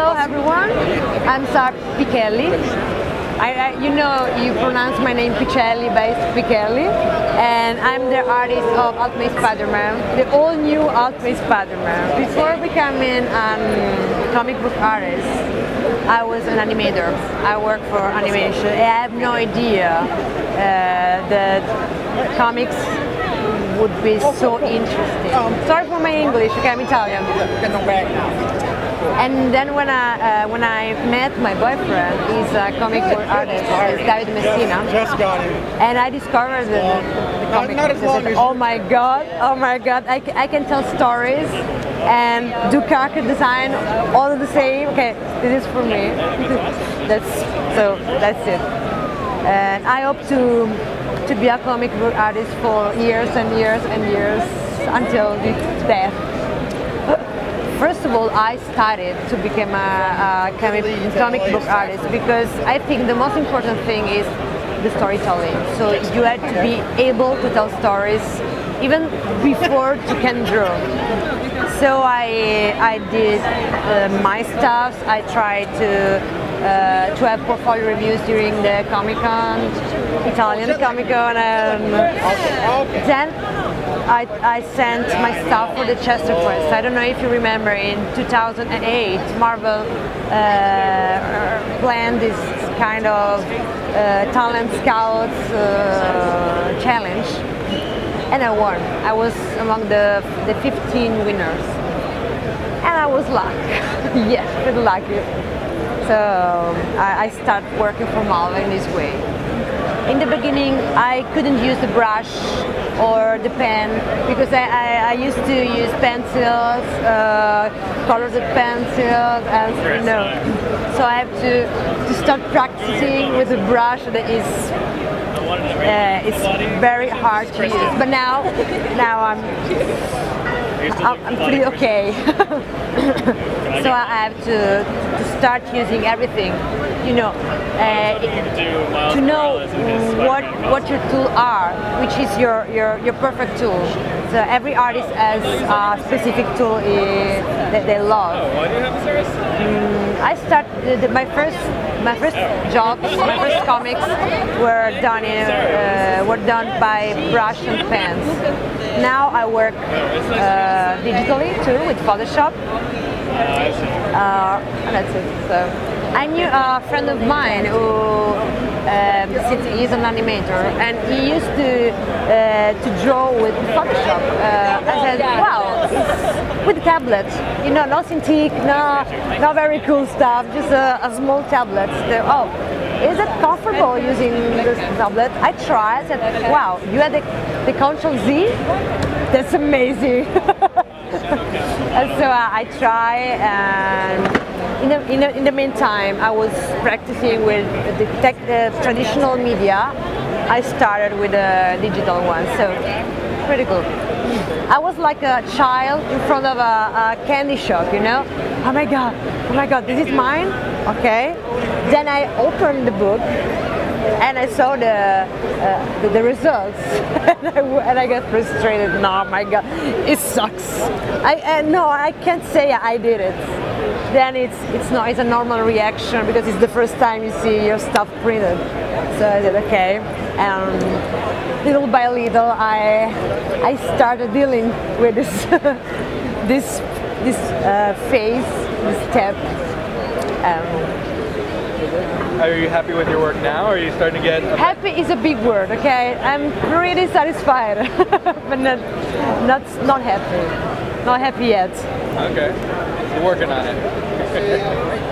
Hello everyone, I'm Sara Pichelli. You pronounce my name Pichelli, but it's Pichelli, and I'm the artist of Ultimate Spiderman, the all new Ultimate Spiderman. Before becoming a comic book artist, I was an animator. I worked for animation. I have no idea that comics would be so interesting. Sorry for my English, okay, I'm Italian. And then when I met my boyfriend, he's a comic book artist, he's David Messina. Just got him. And I discovered the comic book. Said, oh my god, I can tell stories and do character design all the same. Okay, this is for me. That's it. And I hope to be a comic book artist for years and years and years until death. First of all, I started to become a comic book artist because I think the most important thing is the storytelling. So you have to be able to tell stories even before you can draw. So I did my stuff. I tried to have portfolio reviews during the Comic-Con, Italian Comic-Con, and then I sent my stuff for the Chester Press. I don't know if you remember, in 2008, Marvel planned this kind of talent scouts challenge, and I won. I was among the 15 winners, and I was lucky. Yes, pretty lucky. So I started working for Marvel in this way. In the beginning, I couldn't use the brush or the pen because I used to use pencils, colored pencils, and no. So I have to start practicing with a brush that is it's very hard to use. But now I'm pretty okay. So I have to start using everything, to know what your tools are, which is your perfect tool. So every artist has a specific tool that they love. I started my first jobs, my first comics were done by brush and pens. Now I work digitally too with Photoshop. And that's it. So I knew a friend of mine who he's an animator, and he used to draw with Photoshop. I said, wow, it's with a tablet, no Cintiq, no very cool stuff, just a small tablet. So, oh, is it comfortable using this tablet? I tried. I said, wow, you had the Ctrl Z? That's amazing. And so I try, and in the meantime, I was practicing with the traditional media. I started with a digital one, so pretty cool. I was like a child in front of a candy shop, Oh my god, this is mine? Okay. Then I opened the book and I saw the results, and I got frustrated. No, my god, it sucks. No, I can't say I did it. Then it's a normal reaction because it's the first time you see your stuff printed. So I said okay, and little by little I started dealing with this phase, this step. Are you happy with your work now, or are you starting to get... Happy is a big word, okay? I'm pretty satisfied, but not happy. Not happy yet. Okay, you're working on it.